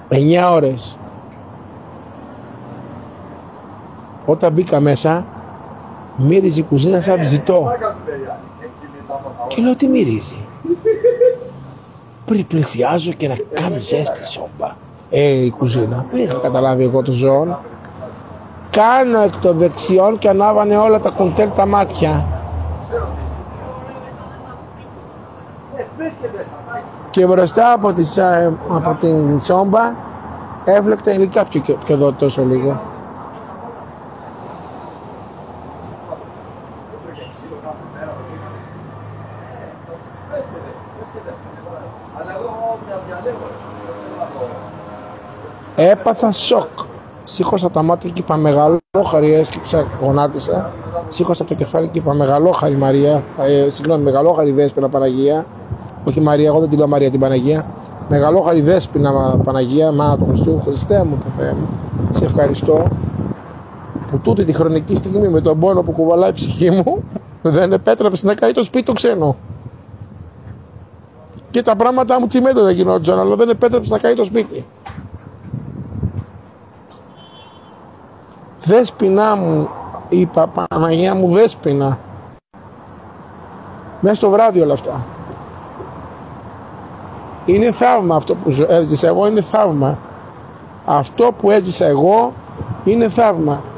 9 ώρες. Όταν μπήκα μέσα, μύριζε η κουζίνα σαν ψητό. Και λέω, τι μυρίζει? Πριν πλησιάζω και να κάνω ζέστη σόμπα. Η κουζίνα. Δεν είχα καταλάβει εγώ το ζώο. Κάνω εκ των δεξιών και ανάβανε όλα τα κουντέρ τα μάτια. Και μπροστά από την σόμπα έβλεπτε υλικά και εδώ τόσο λίγο. Έπαθα σοκ. Σήκωσα τα μάτια και είπα μεγαλόχαρη, έσκυψα, γονάτισα. Σήκωσα το κεφάλι και είπα μεγαλόχαρη Μαρία, μεγαλόχαρη Δέσποινα Παναγία. Όχι Μαρία, εγώ δεν τη λέω Μαρία, την Παναγία. Μεγαλόχαρη Δέσποινα Παναγία, μάνα του Χριστού, Χριστέ μου και Θεέ μου. Σε ευχαριστώ που τούτη τη χρονική στιγμή με τον πόνο που κουβαλάει η ψυχή μου δεν επέτρεψε να καεί το σπίτι το ξένο. Και τα πράγματα μου τσιμέντο δεν γινόντουσαν, αλλά δεν επέτρεψε να καεί το σπίτι. Δέσποινά μου, είπα, Παναγία μου, Δέσποινα. Μέσα στο βράδυ όλα αυτά. Είναι θαύμα αυτό που έζησα εγώ, είναι θαύμα. Αυτό που έζησα εγώ είναι θαύμα.